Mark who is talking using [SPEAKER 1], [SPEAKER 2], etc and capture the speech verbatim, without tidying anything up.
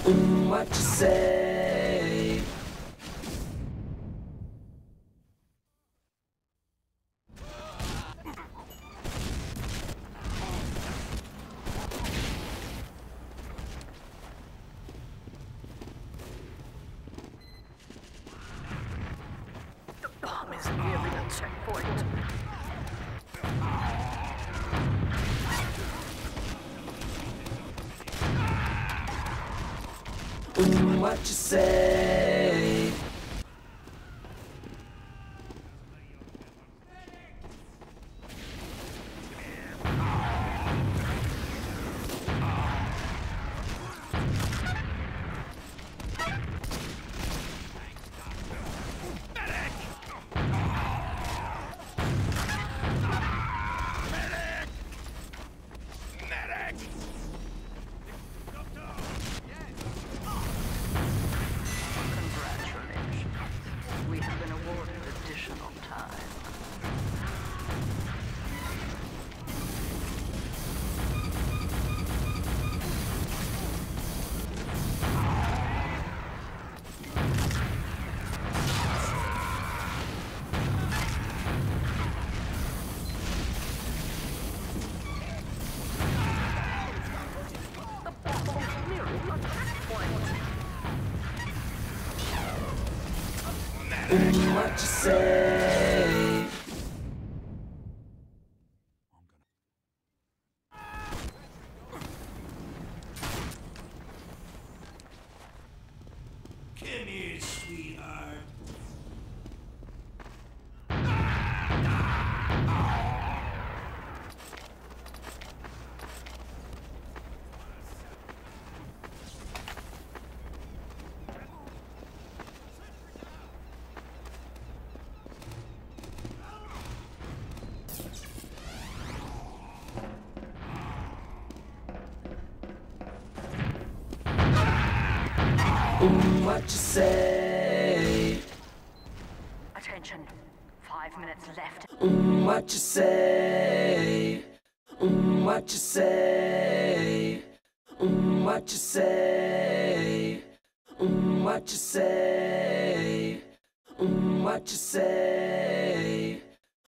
[SPEAKER 1] Mm, what you say?
[SPEAKER 2] The bomb is nearly a checkpoint.
[SPEAKER 1] Mm, what you say?
[SPEAKER 2] Congratulations. We have been awarded additional time. The bomb is nearly a checkpoint.
[SPEAKER 1] Mm, what you say?
[SPEAKER 3] Come here, sweetheart.
[SPEAKER 1] Mm, what you say?
[SPEAKER 2] Attention. Five minutes left.
[SPEAKER 1] Mm, what you say? Mm, what you say? Mm, what you say? Mm, what you say? Mm, what you say?